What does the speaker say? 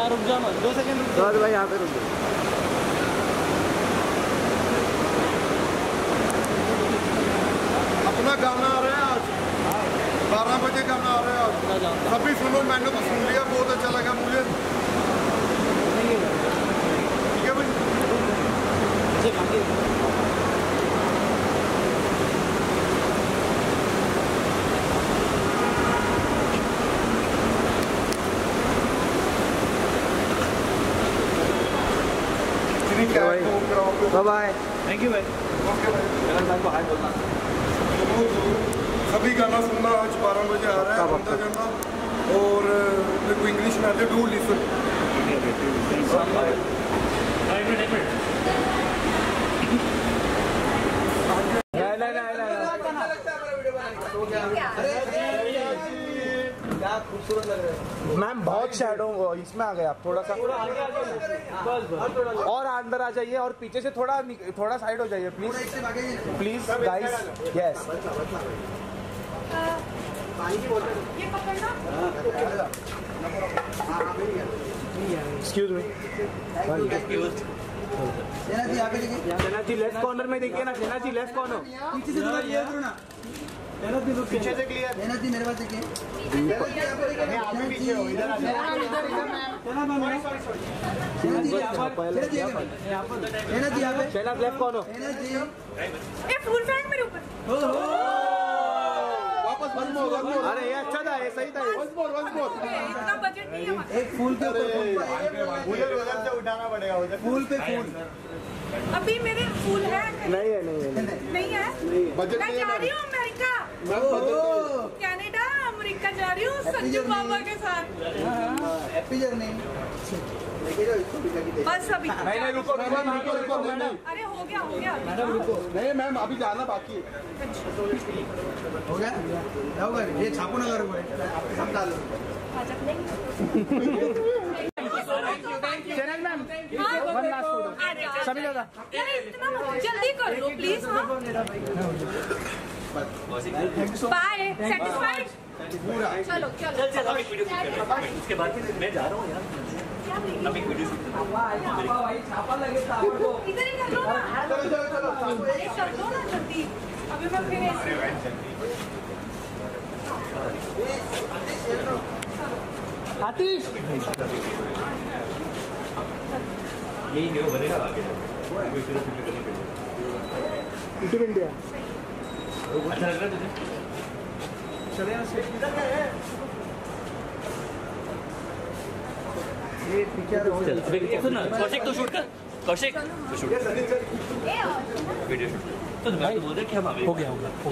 यहाँ रुक जाओ ना, 2 सेकंड रुक जाओ भाई, यहाँ पे रुक जाओ। अपना गाना आ रहा है आज 12 बजे गाना आ रहा है आज, सभी सुनो। मैंने तो सुन लिया, बहुत अच्छा लगा मुझे। ठीक है भाई। Bye bye. थैंक यू भाई। ओके भाई, सभी गाना सुनना आज 12 बजे आ रहा है बंदा गाना। और मेरे को इंग्लिश में आते, डू लिसन। खूबसूरत लग रहा है मैम, बहुत शैडो इसमें आ गए आप। थोड़ा सा और अंदर आ जाइए, और पीछे से थोड़ा साइड हो जाइए please, please guys. Yes, excuse me. Sena ji left corner में देखिए ना, सेना जी लेफ्ट कॉर्नर। पीछे से पीछे से क्लियर। सेना जी मेरे पास देखिए, आप भी पीछे हो, इधर आ जाओ। सेना लेफ्ट कॉर्नर। फुल फैन मेरे ऊपर। अरे ये अच्छा था, ये सही था। इतना बजट नहीं है। एक फूल पे उधर से उठाना पड़ेगा, उधर फूल पे फूल। अभी मेरे फूल है? नहीं है, नहीं है, नहीं है। बजट मैं जा रही हूँ अमेरिका, कनाडा, अमेरिका जा रही हूँ संजू बाबा के साथ। Happy journey. बस अभी नहीं, रुको। अरे हो गया मैडम, रुको। नहीं मैम, अभी जाना बाकी है। हो गया, ये छापो ना करो, सब डालो। मैम, वन लास्ट फोटो सभी लोग। इतना जल्दी कर लो प्लीज। Bye, satisfied? चलो उसके बाद मैं जा रहा हूँ यार, अभी वीडियो इधर ही कर लो ना। चलो कर दो ना जल्दी, अभी मैं फिर आतिश यही हीरो बनेगा आगे। इंडिया अच्छा लग रहा है तुझे? चले ना से ये पिक्चर हो चल सुन ना, कौशिक तो शूट कर, कौशिक तो शूट वीडियो शूट। तो मैं बोल रहा कि हम हो गया।